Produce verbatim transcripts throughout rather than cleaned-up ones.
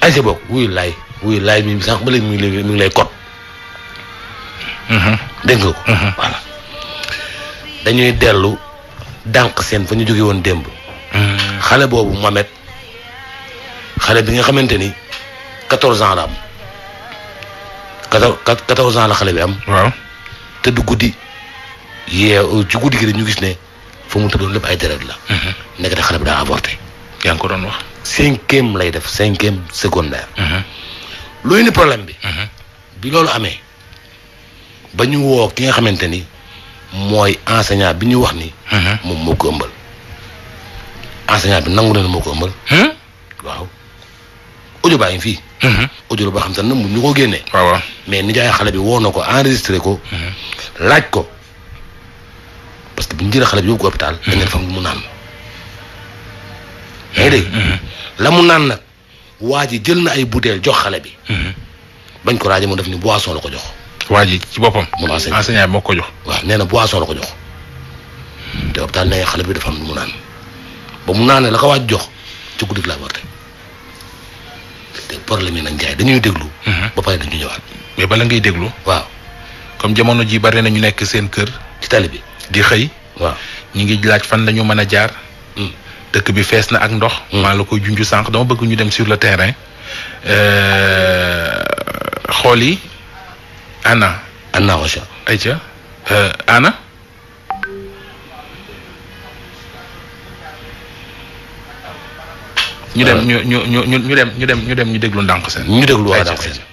ay bokk wuyu laay wuyu laay mi sànq ba léegi mi ngi lay mi ngi lay kot. dégg nga ko. voilà dañuy dellu dànq seen fa ñu jóge woon démb. xale boobu Mohamed xale bi nga xamante ni quatorze ans la am quatorze quatorze ans la xale bi am. waaw te du guddi yee ci guddi gi ñu gis ne fa mu tëddoon lépp ay deret la. nekk de xale bi daa avorté. yaa ngi ko doon wax. cinquième lay def cinquième secondaire. luy ni problème bi. bi loolu amee ba ñu woo ki nga xamante ni mooy enseignant bi ñu wax ni. moom moo ko ëmbal. enseignant bi nangu na ne moo ko ëmbal. waaw audio baa ngi fii. audio la boo xam te ne mu ñu ko génnee. waaw waaw mais nijaay xale bi woo na ko enregistré ko. laaj ko parce que bu ñu jëlee xale bi yóbbu ko hôpital. dañ leen fam mu naan. yaa ngi dégg. la mu naan nag waa ji jël na ay bouteille jox xale bi. bañ ko raajee mu def ni boisson la ko jox. waa ji ci boppam. moom enseignant enseignant bi moo ko jox. waaw nee na boisson la ko jox te hôpital nee xale bi dafa am lu mu naan ba mu naanee la ko waaj jox ci guddi la avorté te problème yi nag Ndiaye dañuy déglu. ba pare dañu ñëwaat. mais bala ngay déglu. waaw comme jamono ji bari na ñu nekk seen kër. ci tali bi di xëy. waaw ñu ngi laaj fan la ñu mën a jaar. dëkk bi fees na ak ndox. maa la koy junj sànq dama bëgg ñu dem sur le terrain. xool yi. Anna. Anna Wacha. ayca Anna. ñu dem ñu ñu ñu ñu ñu dem ñu dem ñu dem ñu déglu ndànk seen. ñu déglu waa ndànk seen.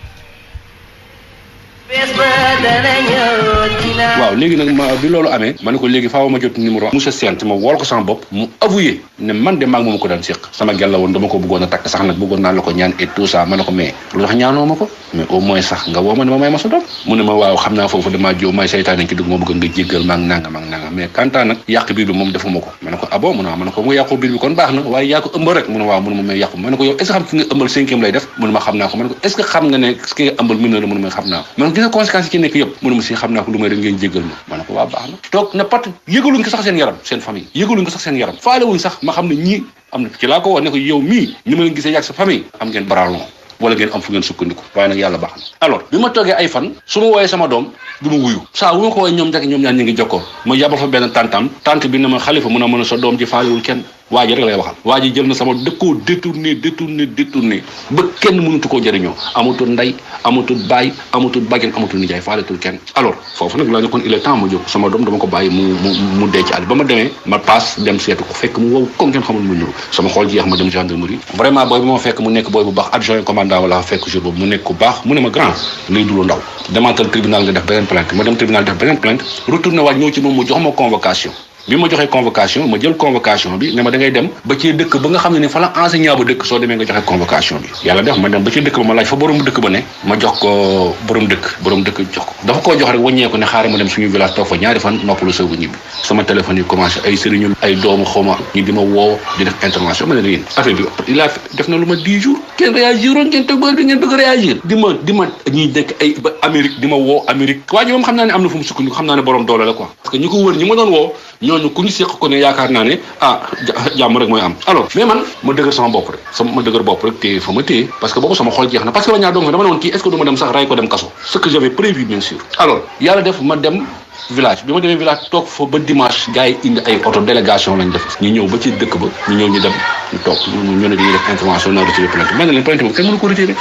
waaw léegi nag ma bi loolu amee ma ne ko léegi faaw ma jot numéro monsieur Sène ma wool ko sama bopp mu avoué ne man de maag moom ko daan séq sama gel la woon dama ko bëggoon a takk sax nag bëggoon naa la ko ñaan et tout ça ma ne ko mais lu tax ñaanoo ma ko mais au moins sax nga woo ma ne ma may ma sa doom mu ne ma waaw xam naa foofu damaa jóo may saytaane ci dugg ma bëgg nga jéggal maag nangam ak nangam mais kantaa nag yàq biir bi moom defuma ko ma ne ko ah bon mu ne ma ne ko mu yàqu biir bi kon baax na waaye yaa ko ëmbal rek mu ne waaw mu ne ma may yàqu ma ne ko yow est ce que xam ki nga ëmbal cinquième lay def mu ne ma xam naa ko ma ne ko est ce que xam nga ne ki nga ëmbal mineur mu ne ma xam naa ko ma ne ko gis nga conséquences yi ci nekk yëpp mu ne ma si xam naa ko lu may rek ngeen jéggal ma ma ne ko waa baax na toog na pat yëgaluñ ko sax seen yaram seen famille yëgaluñ ko sax seen yaram faalewuñ sax ma xam ne ñii am na ci laa ko wax ne ko yow mii ni ma leen gisee yàgg sa famille am ngeen baralon wala ngeen am fu ngeen sukkandiku waaye nag yàlla baax na alors bi ma toogee ay fan su ma wooyee sama doom du ma wuyu saa wu ma ko wooyee ñoom njëkk ñoom ñaar ñu ngi jokkoo ma yabal fa benn tantam tant bi ne ma xalifa mun a mën a sa doom ji faalewul kenn waa ji rek lay waxal waa ji jël na sama dëkkoo détourné détourné détourné ba kenn mënutu koo jëriñoo amatul ndey amatul baay amatul bàjjen amatul nijaay faaletul kenn alors foofu nag laa ne kon il est temps ma jóg sama doom dama ko bàyyi mu mu mu dee ci àll ba ma demee ma paas dem seetu ko fekk mu wow comme kenn xamul mu ñëw sama xool jeex ma dem gendarmerie vraiment booy bi ma fekk mu nekk booy bu baax adjoint commandant wala fekk jour boobu mu nekk ku baax mu ne ma grand lay dulu ndaw demantal tribunal nga def beneen plainte ma dem tribunal def beneen plainte retourné waaj ñëw ci moom mu jox ma convocation bi ma joxee convocation ma jël convocation bi ne ma da ngay dem ba ci dëkk ba nga xam ne ni fa la enseignant ba dëkk soo demee nga joxe convocation bi yàlla def ma dem ba ci dëkk ba ma laaj fa borom dëkk ba ne ma jox ko borom dëkk borom dëkk jox ko dafa koo jox rek wàññeeku ne xaaral ma dem suñu village toog fa ñaari fan noppalu soogu ñibbi sama téléphone yi commencé ay sëriñu ay doomu xawma ñi di ma woo di def intervention ma ne leen affaire bi il a def na lu ma dix jours kenn réagiroon ngeen toog ba bi ngeen bëgg réagir di ma di ma ñuy nekk ay ba Amérique di ma woo Amérique waa ji moom xam naa ne am na fu mu sukkandiku xam naa ne borom doole la quoi parce que ñi ko wër ñi ma doon woo ñooñu ku ñu séq ko ne yaakaar naa ne ah jàmm rek mooy am alors mais man ma dëgër sama bopp rek sama ma dëgër bopp rek téye fa ma téye parce que boobu sama xol jeex na parce que ba ñaar doom dama ne woon kii est-ce que du ma dem sax ray ko dem kaso ce que j'avais prévu bien sûr alors yàlla def ma dem village bi ma demee village toog fa ba dimanche gars yi indi ay auto délégation lañ def ñu ñëw ba ci dëkk ba ñu ñëw ñu dem ñu toog ñu ne dañuy def intervention na retiré plainte ma ne leen plainte boobu kenn mënu ko retiré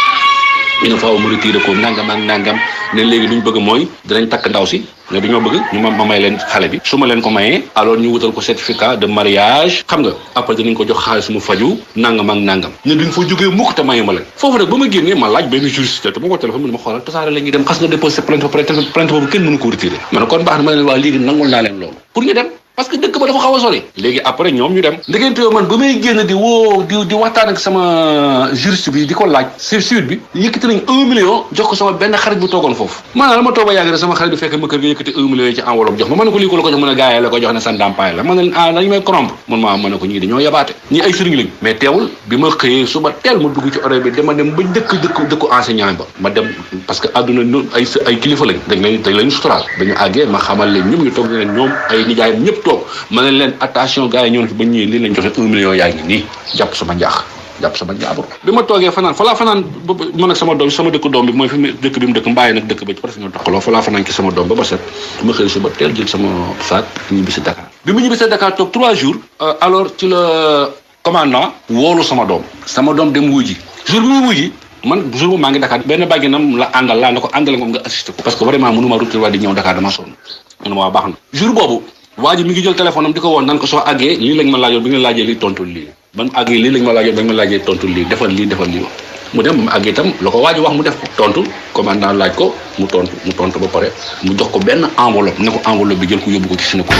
ñu ne faaw mu retiré ko nangam ak nangam ne léegi lu ñu bëgg mooy dinañ takk ndaw si ne dañoo bëgg ñu ma ma may leen xale bi su ma leen ko mayee alors ñu wutal ko certificat de mariage xam nga après dinañ ko jox xaalis mu faju nangam ak nangam ne duñ fa jógee mukk te mayu ma leen foofu nag ba ma génnee ma laaj benn juriste te ma ko téléphone mu ne ma xoolal tasaare la ñuy dem xas nga déposé plainte ba pare plainte boobu kenn mënu ko retiré ma ne kon baax na ma ne leen waa léegi nangul naa leen loolu pour ñu dem parce que dëkk ba dafa xaw a sori léegi après ñoom ñu dem ndegente yoo man ba may génn di woo di di waxtaan ak sama juriste bi di ko laaj c'est sûr bi yëkkati nañ un million jox ko sama benn xarit bu toogoon foofu maanaam la ma toog ba yàgg rek sama xarit bi fekk ma kër ga yëkkati un million yi ci enveloppe jox ma ma ne ko lii ko la ko jox mën a gaayee la ko jox ne sa ndàmpaay la ma ne leen ah dañu may corrompre man maa ma ne ko ñii dañoo yabaate ñii ay sëriñ lañ mais teewul bi ma xëyee suba teel ma dugg ci oreille bi dama dem ba dëkk dëkk dëkku enseignant ba ma dem parce que àdduna noonu ay ay kilifa lañ dañ leen dañ leen suturaal dañu àggee ma xamal leen ñoom ñu toog ne leen ñoom ay nijaayam ñëpp toog ma ne leen attention gars yi ñoo fi ba ñëwee lii lañ joxe un million yaa ngi nii jàpp sama njaax jàpp sama jaabur bi ma toogee fanaan fa laa fanaan man ak sama doom sama dëkk doom bi mooy fi mu dëkk bi mu dëkk mbaay nag dëkk ba presque ñoo taxaloo fa laa fanaan ci sama doom ba ba set ma xëy suba teel jël sama saak ñibbi si Dakar bi mu ñibbi si Dakar toog trois jours alors ci la commandant woolu sama doom sama doom dem wuy ji jour bi mu wuy ji man jour bu maa ngi Dakar benn bàjjenam la àndal laa na ko àndal nga assisté ko parce que vraiment mënuma rupture waa di ñëw Dakar dama sonn mënuma waa baax na jour boobu waa ji mi ngi jël téléphone am di ko woon nan ko soo àggee lii lañ ma laajoon bi nga laajee lii tontul lii ban àggee lii lañ ma laajoon ba nga ma laajee tontul lii defal lii defal lii mu dem mu àggee itam la ko waa ji wax mu def ko tontu commandant laaj ko mu tontu mu tontu ba pare mu jox ko benn enveloppe ne ko enveloppe bi jël ko yóbbu ko ci Sénégal.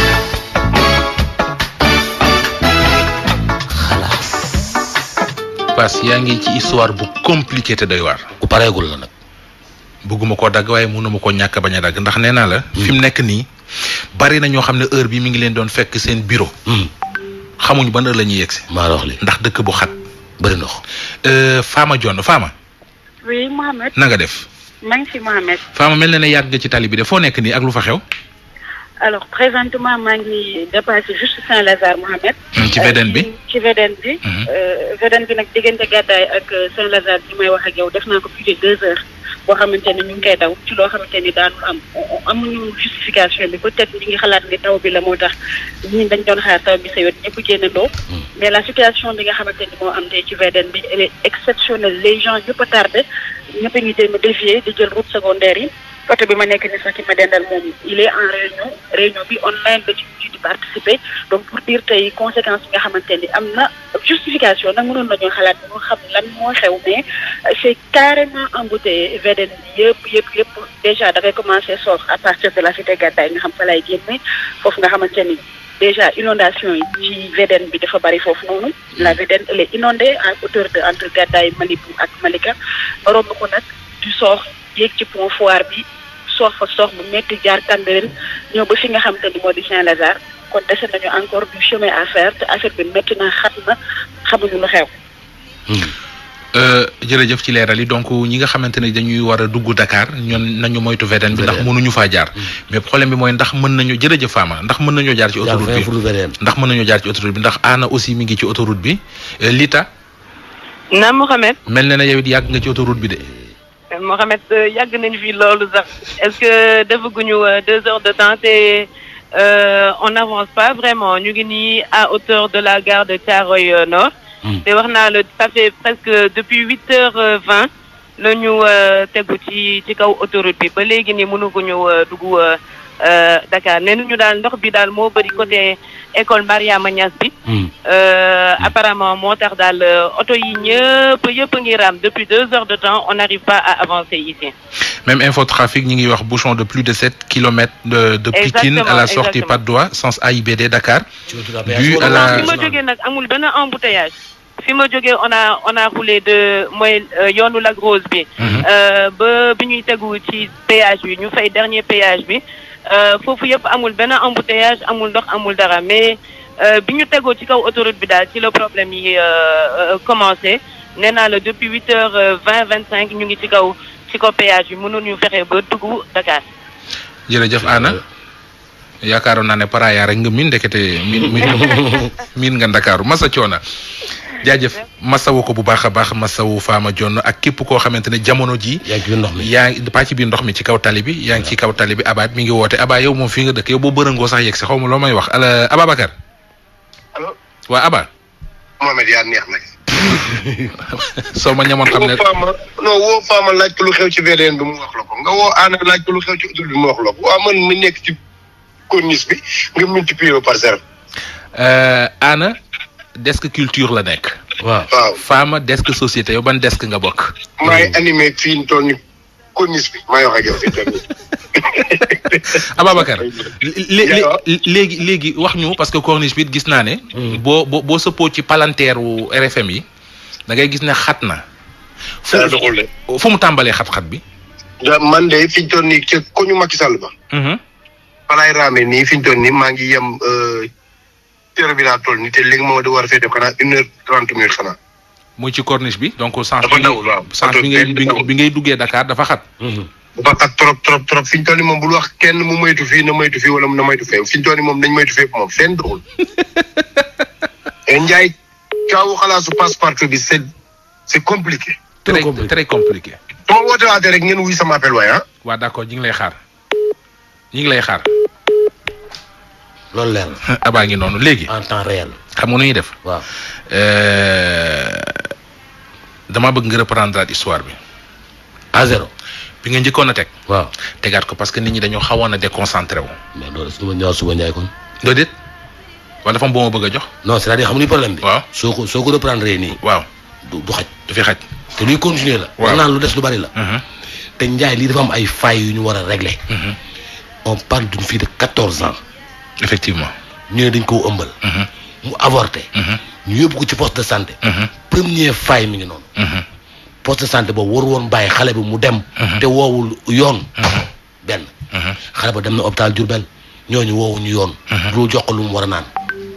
parce que yaa ngi ci histoire bu compliqué te doy waar. ku pareegul la nag. bëgguma koo dagg waaye mënuma koo ñàkk bañ a dagg ndax nee naa la. fi mu nekk nii bari na ñoo xam ne heure bi mi ngi leen doon fekk seen bureau. xamuñ ban heure la ñuy yegsi. maa wax li ndax dëkk bu xat. bëri ndox. Fama Dione Fama. oui Mohamed. na nga def. maa ngi fi Mohamed. Fama mel na ne yàgg nga ci tali bi de foo nekk nii ak lu fa xew. alors présentement maa ngi dépassé juste Saint-Lazare Mohamed. ci V D N bi ci V D N bi. V D N bi nag diggante gàddaay ak Saint-Lazare bi may wax ak yow def naa ko plus de deux heures boo xamante ni ñu ngi koy daw ci loo xamante ni daanul am amuñu justification bi peut-être ñu ngi xalaat ni taw bi la moo tax ñun dañ doon xaar taw bi sa yoon ñëpp génnandoo. mais la situation bi nga xamante ni moo am tey ci V D N bi elle est exceptionnelle les gens ñëpp a tardé ñëpp a ngi jéem a dévier di jël route secondaire yi. côté bi ma nekk ni sax ci ma dendal moom il est en réunion réunion bi online la ci ci di participer donc pour dire tey conséquences yi nga xamante ni am na justification nag mënoon nañoo xalaat moo xam lan moo xew mais c'est carrément embouteillé V D N bi yëpp yëpp yëpp déjà dafay commencer soox à partir de la cité Gàddaay nga xam fa lay génne foofu nga xamante ni déjà inondation yi ci V D N bi dafa bari foofu noonu la V D N elle est inondée à hauteur de entre Gàddaay Malibu ak Malika romb ko nag du soox yéeg ci pont Foire bi soox fa soox bu métti jaar Cambérène ñëw ba fi nga xamante ni moo di Saint-Lazare kon dese nañu encore du chemin à faire te affaire bi métti na xat na xamuñu lu xew. jërëjëf ci leeral yi donc ñi nga xamante ne dañuy war a dugg Dakar ñoon nañu moytu V D N bi ndax mënuñu faa jaar. mais problème bi mooy ndax mën nañu jërëjëf Fama ndax mën nañoo jaar ci autoroute bi ndax mën nañoo jaar ci autoroute bi ndax Anna aussi mi ngi ci autoroute bi Lita. na Mohamed. mel na ne yow it yàgg nga ci autoroute bi de. Mohamed yàgg nañu fi loolu sax est-ce que defaguñu deux heures de temps te on n'avance pas vraiment ñu ngi nii à hauteur de la gare de Thiaroye Nord. te wax naa la ça fait presque depuis huit heures vingt la ñu tegu ci ci kaw autoroute bi ba léegi nii mënuguñu dugg Dakar nee nañu daal ndox bi daal moo bëri côté école Mariama Niass bi. apparemment moo tax daal oto yi ñëpp yëpp ngi raam depuis deux heures de temps on n'arrive pas à avancer ici. même infotrafic ñi ngi wax bouchon de plus de sept kilomètres de de Pikine à la sortie Patte d'Oie sens A I B D Dakar. dû à la fi ma jógee nag amul benn embouteillage. fi ma jógee on a on a roulé de mooy yoonu Lac Rose bi. ba bi ñuy tegu ci péage bi ñu fay dernier péage bi. foofu yëpp amul benn embouteillage amul ndox amul dara mais bi ñu tegoo ci kaw autoroute bi daal ci le problème yi commencé nee naa la depuis huit heures vingt vingt cinq ñu ngi ci kaw ci kaw péage bi mënuñu fexe ba dugg Dakar. jërëjëf Anna yaakaaroon naa ne paraaya rek nga miin ndekete miin miin nga Ndakaaru masa coona jaajëf masawu ko bu baax a baax masawu Fama Dione ak képp koo xamante ne jamono ji yaa ngi ci biir ndox mi yaa ngi pas ci biir ndox mi ci kaw tali bi yaa ngi ci kaw tali bi Abaat mi ngi woote Aba yow moom fii nga dëkk yow boo bërëngoo sax yegg si xaw ma loo may wax ala Ababacar. allo. waa Aba. Mohamed yaa neex nag. soo ma ñamoon xam ne. woo Fama non woo Fama laaj ko lu xew ci V D N bi mu wax la ko nga woo Anna laaj ko lu xew ci autoroute bi mu wax la ko waa man mi nekk ci corniche bi nga multiplier par zéro. Anna. desk culture la nekk. waaw waaw Fama desk société yow ban desk nga bokk. maay animé fii ñu toll ni corniche bi maay wax ak yow fii tamit. Ababacar léegi léegi wax ñu parce que corniche bi gis naa ne. boo boo boo sëppoo ci palanteeru R F M yi da ngay gis ne xat na. fu fu mu tàmbalee xat-xat bi. man de fi ñu toll nii ca koñu Macky Sall ba. falaay raamee nii fi ñu toll nii maa ngi yem. teer bi laa toll nii te léegi moo di war a fee def xanaa une heure trente minutes xanaa. muy ci corniche bi donc. dafa dawul waaw sens bi ngay bi ngay duggee Dakar dafa xat. dafa xat trop trop trop fi ñu toll nii moom bul wax kenn mu moytu fii na moytu fii wala na moytu fee fi ñu toll nii moom nañ moytu fee moom fenn doxul. Ndiaye kaawu xalaasu passe-partout bi c'est c'est compliqué. très très compliqué. su ma woote waatee rek ngeen wuy sama appel waaye ah. waaw d'accord ñu ngi lay xaar ñu ngi lay xaar. loolu leer na. abaa ngi noonu léegi. en temps réel. xam nga nu ñuy def. waaw. damaa bëgg nga reprendre histoire bi. à zéro. bi nga njëkkoon a teg. waaw tegaat ko parce que nit ñi dañoo xawoon a déconcentré wu. mais loolu suba ñëwaat suba njaay kon. doo déet wala dafa am boo ma bëgg a jox. non c'est-à-dire xam nga ni problème bi. waaw soo ko soo ko reprendre nii. waaw du du xaj. du fi xaj. te luy continuer la. waaw naan lu des lu bari la. te njaay lii dafa am ay failles yu ñu war a régler. on parle d'une fille de quatorze ans. effectivement. ñu ne dañ koo ëmbal. mu avorté. ñu yóbbu ko ci poste de santé. première faille mi ngi noonu. poste de santé boobu waru woon bàyyi xale bi mu dem. te woowul yoon. benn. xale ba dem na hôpital Diourbel ñooñu woowuñu yoon. lu jox ko lu mu war a naan.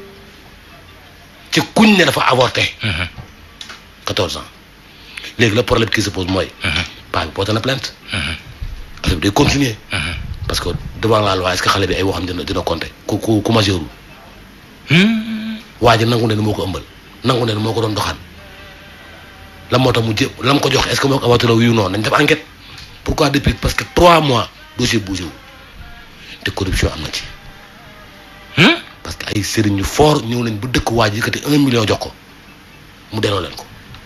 ci kuñ ne dafa avorté. quatorze ans léegi le problème qui se pose mooy. paa bi porté na plainte. affaire bi day continuer. parce que devant la loi est-ce que xale bi ay waxam dina dina compter ku ku ku majeurul. waa ji nangu ne moo ko ëmbal nangu ne moo ko doon doxaan lan moo tax mu jë lan ko jox est-ce que moo ko avorté la wu non nañ def enquête pourquoi depuis parce que trois mois dossier bougé wu te corruption am na ci. parce que ay sëriñ yu fort ñëw nañ bu dëkk waa ji yëkkati un million jox ko mu delloo leen ko.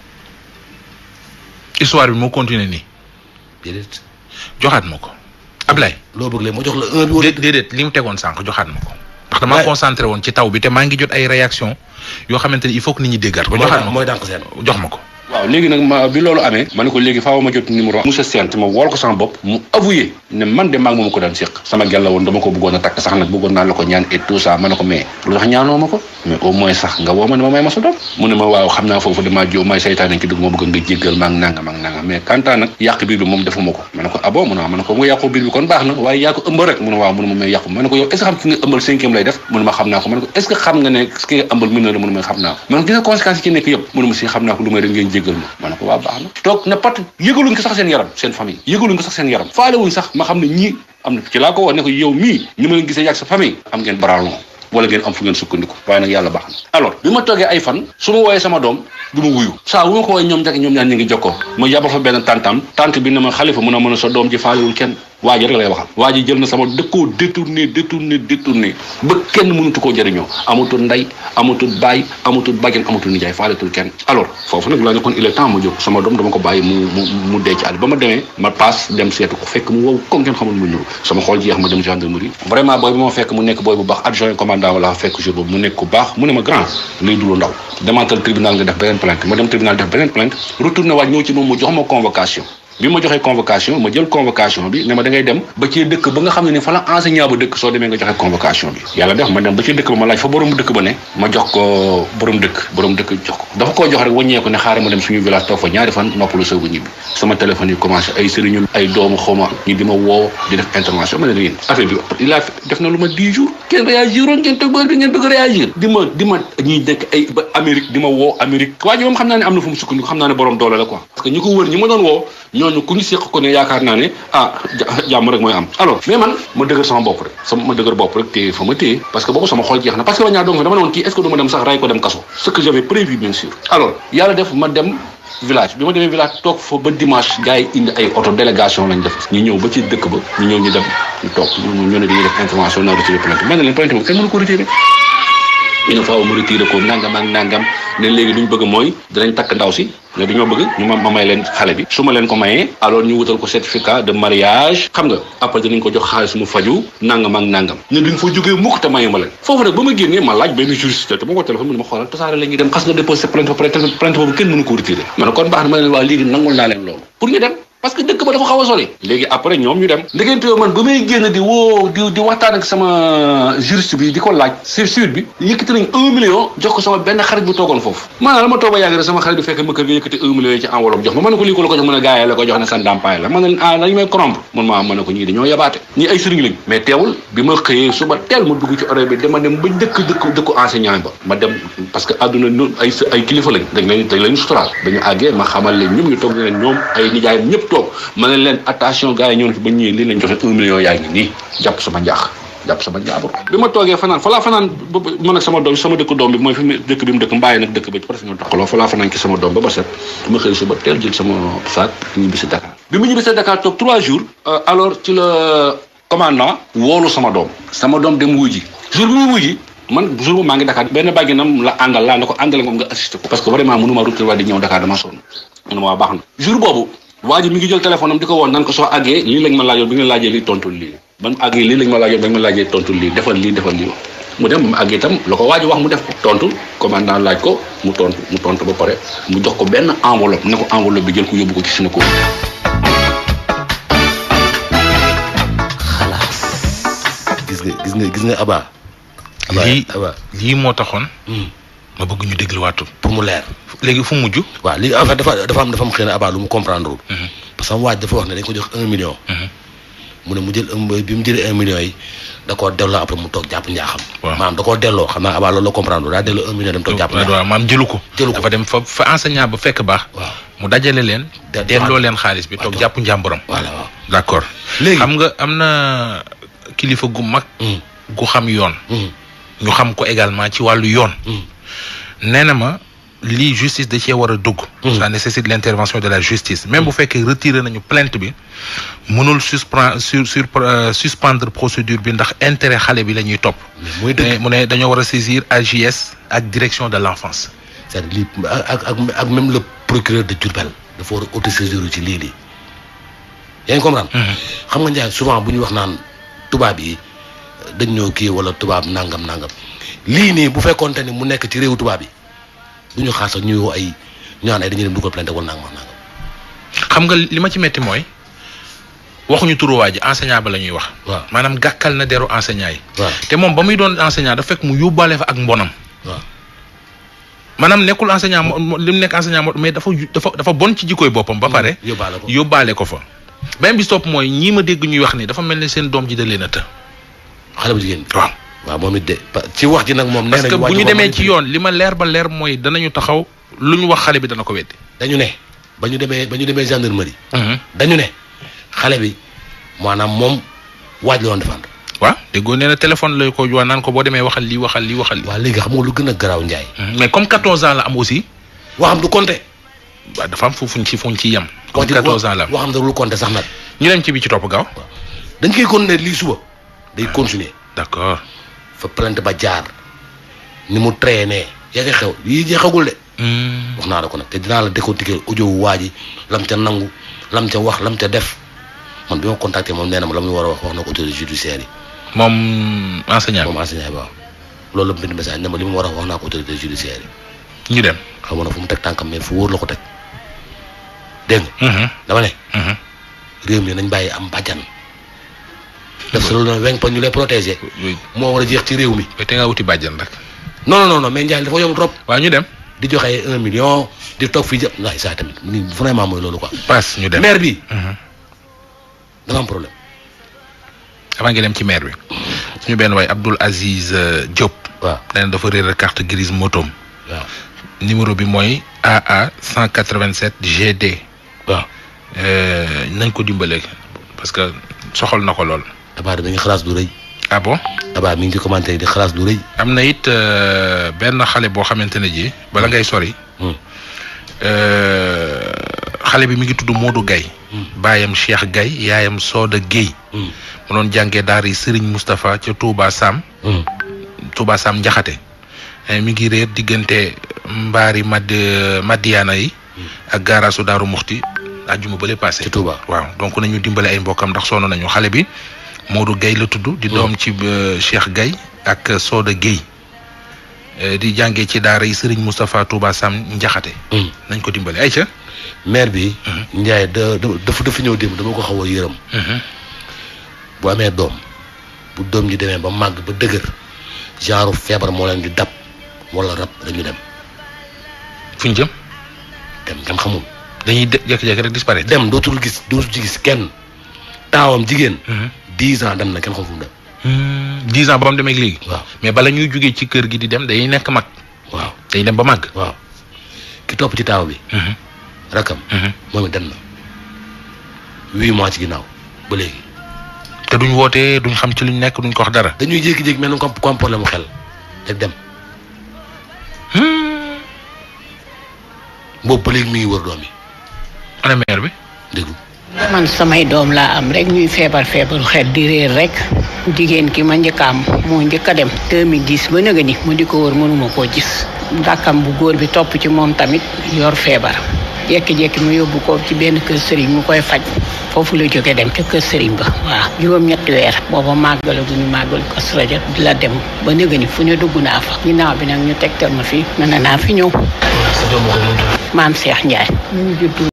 histoire bi moo continuer nii. déedéet. joxaat ma ko. Ablaye. loo bëgg léegi ma jox la un bi. déet déedéet li mu tegoon sànq joxaat ma ko. ndax damaa concentré woon ci taw bi te maa ngi jot ay réaction yoo xamante ni il faut que nit ñi déggaat ko. joxaat ma ko mooy dànk seen jox ma ko. waaw léegi nag ma bi loolu amee ma ne ko léegi faaw ma jot numéro monsieur Sène ma wool ko sama bopp mu avoué ne man de maag moom ko daan séq sama gel la woon dama ko bëggoon a takk sax nag bëggoon naa la ko ñaan et tout ça ma ne ko mais lu tax ñaanoo ma ko mais au moins sax nga woo ma ne ma may ma sa doom mu ne ma waaw xam naa foofu damaa jiw may saytaane ki dugg ma bëgg nga jéggal maa ngi nangam ak nangam mais kantaa nag yàq biir bi moom defuma ko ma ne ko ah bon mu ne ma ne ko mu yàqu biir bi kon baax na waaye yaa ko ëmbal rek mu ne waaw mu ne ma may yàqu ma ne ko yow est ce que xam ki nga ëmbal cinquième lay def mu ne ma xam naa ko ma ne ko est ce que xam nga ne ki nga ëmbal mineur la mu ne ma xam naa ko ma ne ko gis nga conséquences yi ci nekk yëpp mu ne ma si xam naa ko lu may rek ngeen jéggal ma ma ne ko waaw baax na toog ne pat yëgaluñ ko sax seen yaram seen famille yëgaluñ ko sax seen yaram faalewuñ sax ma xam ne ñii am na ci laa ko wax ne ko yow mii ni ma leen gisee yàgg sa famille am ngeen baralon wala ngeen am fu ngeen sukkandiku waaye nag yàlla baax na alors bi ma toogee ay fan su ma wooyee sama doom du ma wuyu saa wu ma ko wooyee ñoom njëkk ñoom ñaar ñu ngi jokkoo ma yabal fa benn tantam tant bi ne ma xalifa mun a mën a sa doom ji faalewul kenn waa ji rek lay waxal waa ji jël na sama dëkkoo détourné détourné détourné ba kenn mënutu koo jëriñoo amatul ndey amatul baay amatul bàjjen amatul nijaay faaletul kenn alors foofu nag laa ne kon il est temps ma jóg sama doom dama ko bàyyi mu mu mu dee ci àll ba ma demee ma paas dem seetu ko fekk mu wow comme kenn xamul mu ñëw sama xool jeex ma dem gendarmerie vraiment booy bi ma fekk mu nekk booy bu baax adjoint commandant wala fekk jour boobu mu nekk ku baax mu ne ma grand luy dulu ndaw demantal tribunal nga def beneen plainte ma dem tribunal def beneen plainte retourné waaj ñëw ci moom mu jox ma convocation bi ma joxee convocation ma jël convocation bi ne ma da ngay dem ba ci dëkk ba nga xam ne ni fa la enseignant ba dëkk soo demee nga joxe convocation bi yàlla def ma dem ba ci dëkk ba ma laaj fa borom dëkk ba ne ma jox ko borom dëkk borom dëkk jox ko dafa koo jox rek wàññeeku ne xaaral ma dem suñu village toog fa ñaari fan noppalu soogu ñibbi sama téléphone yi commencé ay sëriñu ay doomu xawma ñi di ma woo di def intervention ma ne leen affaire bi il a def na lu ma dix jours kenn réagiroon ngeen toog ba bi ngeen bëgg réagir di ma di ma ñuy nekk ay ba Amérique di ma woo Amérique waa ji moom xam naa ne am na fu mu sukkandiku xam naa ne borom doole la quoi parce que ñi ko wër ñi ma doon woo ñooñu ku ñu séq ko ne yaakaar naa ne ah jàmm rek mooy am alors mais man ma dëgër sama bopp rek sama ma dëgër bopp rek téye fa ma téye parce que boobu sama xol jeex na parce que ba ñaar doom dama ne woon kii est-ce que du ma dem sax ray ko dem kaso ce que j'avais prévu bien sûr alors yàlla def ma dem village bi ma demee village toog fa ba dimanche gars yi indi ay auto délégation lañ def ñu ñëw ba ci dëkk ba ñu ñëw ñu dem ñu toog ñu ne dañuy def intervention naa retiré plainte man ne leen plainte boobu kenn mënu ko retiré ñu ne faaw mu retiré ko nangam ak nangam ne léegi lu ñu bëgg mooy dinañ takk ndaw si ne dañoo bëgg ñu ma ma may leen xale bi su ma leen ko mayee alors ñu wutal ko certificat de mariage xam nga après dinañ ko jox xaalis mu faju nangam ak nangam ne duñ fa jógee mukk te mayu ma leen foofu nag ba ma génnee ma laaj benn juriste te ma ko téléphone mu ne ma xoolal tasaare la ñuy dem xas nga déposé plainte ba pare plainte boobu kenn mënu ko retiré ma ne kon baax na ma ne leen waa léegi nangul naa leen loolu pour ñu dem parce que dëkk ba dafa xaw a sori léegi après ñoom ñu dem ndegente yow man ba may génn di woo di di waxtaan ak sama juriste bi di ko laaj c'est sûr bi yëkkati nañ un million jox ko sama benn xarit bu toogoon foofu maanaam la ma toog ba yàgg rek sama xarit bi fekk ma kër ga yëkkati un million yi ci enveloppe jox ma mën na ko lii ko la ko jox mën a gaayee la ko jox ne sa ndàmpaay la man na ah dañu may corrompre man maa mën na ko ñii dañoo yabaate ñii ay sëriñ lañ mais teewul bi ma xëyee suba teel ma dugg ci oreille bi dama dem ba dëkk dëkk dëkku enseignant ba ma dem parce que àdduna ay ay kilifa lañ dañ leen dañ leen suturaal dañu àggee ma xamal leen ñoom ñu toog ne leen ñoom ay nijaayam ñëpp toog ma ne leen attention gars yi ñëw na fi ba ñëwee lii lañ joxe un million yaa ngi nii jàpp sama njaax jàpp sama jaabur bi ma toogee fanaan fa laa fanaan man ak sama doom sama dëkk doom bi mooy fi mu dëkk bi mu dëkk mbaay nag dëkk ba presque ñoo taxaloo fa laa fanaan ci sama doom ba ba set ma xëy suba teel jël sama saak ñibbi si Dakar bi mu ñibbi si Dakar toog trois jours alors ci la commandant woolu sama doom sama doom dem wuy ji jour bi mu wuy ji man jour bu maa ngi Dakar benn bàgginam la àndal laa ne ko àndal moom nga assisté ko parce que vraiment mënuma rupture waa di ñëw Dakar dama sonn mu ne ma waa baax na jour boobu waa ji mi ngi jël téléphone am di ko woon nan ko soo àggee lii lañ ma laajoon bi nga laajee lii tontul lii ban àggee lii lañ ma laajoon ba nga ma laajee tontul lii defal lii defal lii mu dem mu àggee itam la ko waa ji wax mu def ko tontu commandant laaj ko mu tontu mu tontu ba pare mu jox ko benn enveloppe ne ko enveloppe bi jël ko yóbbu ko ci Sénégal gis nga gis nga gis nga Aba. lii lii moo taxoon. ma bëgg ñu dégluwaatu. pour mu leer. léegi fu mu mujj. waaw léegi en fait dafa dafa am dafa am xëy na Aba lu mu comprendre wul. parce que waaj dafa wax ne dañ ko jox un million. mu ne mu jël bi mu jëlee un million yi da koo delloo après mu toog jàpp njaaxam. waaw maanaam da koo delloo xam naa Aba loolu la comprendre wul daa delloo un million dem toog jàpp njaaxam. waaw maanaam jëlu ko. jëlu ko dafa dem fa fa enseignant ba fekk baax. waaw mu dajale leen. delloo leen xaalis bi toog jàpp njàmburam. voilà waaw d'accord. léegi xam nga am na kilifa gu mag. gu xam yoon. ñu xam ko également ci wàllu yoon. nee na ma lii justice da cee war a dugg. ça nécessite l'intervention de la justice même bu fekkee retiré nañu plainte bi mënul suspendre sur sur suspendre procédure bi ndax intérêt xale bi la ñuy topp. mu ne dañoo war a saisir A J S ak direction de l'enfance. c'est-à-dire lii ak ak ak même le procureur de Diourbel dafa war a autosaisir ci lii lii. yaa ngi comprendre. xam nga Ndiaye souvent bu ñu wax naan tubaab yi dañ ñoo kii wala tubaab nangam nangam lii nii bu fekkoonte ni mu nekk ci réewu tubaab yi du ñu xaar sax ñu woo ay ñu naan ay dañuy dem dugal plainte wala nangam nangam. xam nga li ma ci metti mooy waxuñu turu waa ji enseignant ba la ñuy wax. waaw maanaam gàkkal na deru enseignant yi. waaw te moom ba muy doon enseignant dafa fekk mu yóbbaale fa ak mbonam. waaw maanaam nekkul enseignant mo li mu nekk enseignant mo mais dafa dafa dafa bon ci jikkooy boppam. ba pare yóbbaale ko yóbbaale ko fa. beneen bi topp mooy ñii ma dégg ñuy wax ni dafa mel ni seen doom ji da leen a të. xale bu jigéen waaw. waaw moom it de ci wax ji nag moom. nee parce que bu ñu demee ci yoon li ma leer ba leer mooy danañu taxaw lu ñu wax xale bi dana ko weddi. dañu ne ba ñu demee ba ñu demee gendarmerie. dañu ne xale bi maanaam moom waaj la woon défendre. waaw déggoo nee na téléphone lay ko jox naan ko boo demee waxal lii waxal lii waxal lii. waaw léegi xam nga lu gën a garaaw Ndiaye. mais comme quatorze ans la am aussi. waxam du compter. waaw dafa am fu fuñ ci fuñ ci yem. comme quatorze ans la am waxam du compter sax nag. ñu dem ci bi ci topp gaaw. dañ koy continuer lii suba day continuer. d'accord. fa plainte ba jaar ni mu traîné yaa ngi xew yii jeexagul de. wax naa la ko nag te dinaa la décortiquer audio wu waa ji lam ca nangu lam ca wax lam ca def man bi ma contacté moom nee na ma la muy war a wax wax na ko autorité judiciaire yi. moom enseignant moom enseignant bi waaw loolu la bind message ne ma li mu war a wax wax naa ko autorité judiciaire yi. ñu dem. xam nga fu mu teg tànkam mais fu wóor la ko teg dégg nga. dama ne. réew mi nañ bàyyi am bàjjan. def sa loolu noonu weñ pa ñu lay protéger. moo war a jeex ci réew mi. te nga wuti bàjjan rek. non non non mais Ndiaye dafa yomb trop. waaw ñu dem. di joxe un million di toog fii jë waaye saa tamit ni vraiment mooy loolu quoi. passe ñu dem maire bi. da nga am problème. avant nga dem ci maire bi. suñu benn waay Abdoul Aziz Diop. waaw nee na dafa réer carte grise motom. waaw numéro bi mooy A A cent quatre-vingt-sept G D. waaw. nañ ko dimbale parce que soxal na ko lool. Abba mi ngi xalaas du rëy. ah bon. Abba mi ngi ci commentaire di xalaas du rëy. am na it benn xale boo xamante ne ji bala ngay sori. xale bi mi ngi tudd Modou Gaye. baayam Cheikh Gaye yaayam Soda Guèye. mu doon jàngee daar yi Serigne Moustapha ca Touba Sam. Touba Sam Njaxate. mi ngi réer diggante mbaari mad Madiana yi. ak gaaraasu Daaru Muxti àjjuma bële passé. ci Touba waaw donc nañu dimbale ay mbokkam ndax sonn nañu xale bi Modou Gaye la tudd. di doom ci Cheikh Gaye ak Soda Guèye. di jàngee ci daara yi Serigne Moustapha Touba Sam Njaxate. nañ ko dimbale ay ca maire bi. Ndiaye da dafa dafa ñëw démb dama ko xaw a yërëm. bu amee doom bu doom ji demee ba màgg ba dëgër genre feebar moo leen di dab wala rab dañu dem. fu ñu jëm. dem dem xamul. dañuy jékki-jékki rek disparaître. dem dootul gis dootul ci gis kenn taawam jigéen. dix ans dem na kenn xam fu mu dem. dix ans ba mu demee léegi. waaw mais bala ñuy jógee ci kër gi di dem day nekk mag. waaw day dem ba màgg. waaw ki topp ci taaw bi. rakam. moom it dem na huit mois ci ginnaaw ba léegi. te duñ wootee duñ xam ci luñ nekk duñ ko wax dara. dañuy jékki-jékki mel ni comme comme problème mu xel te dem. boobu ba léegi mi ngi wër doom yi. ana mère bi. déglu. man samay doom laa am rek ñuy feebar feebaru xel di réer rek jigéen ki ma njëkk a am moo njëkk a dem deux mille dix ba nëga ni mu di ko wër mënuma koo gis dàkkam bu góor bi topp ci moom tamit yor feebar jekki-jekki mu yóbbu ko ci benn kër sëriñ mu koy faj foofu la jóge dem ca kër sëriñ ba waaw juróom-ñetti weer booba màggala duñu màggal Kazu Rajab di la dem ba nëga ni fu ne dugg naa fa ginnaaw bi nag ñu tegtal ma fi mën na naa fi ñëw maam Cheikh Ndiaye ñu juddu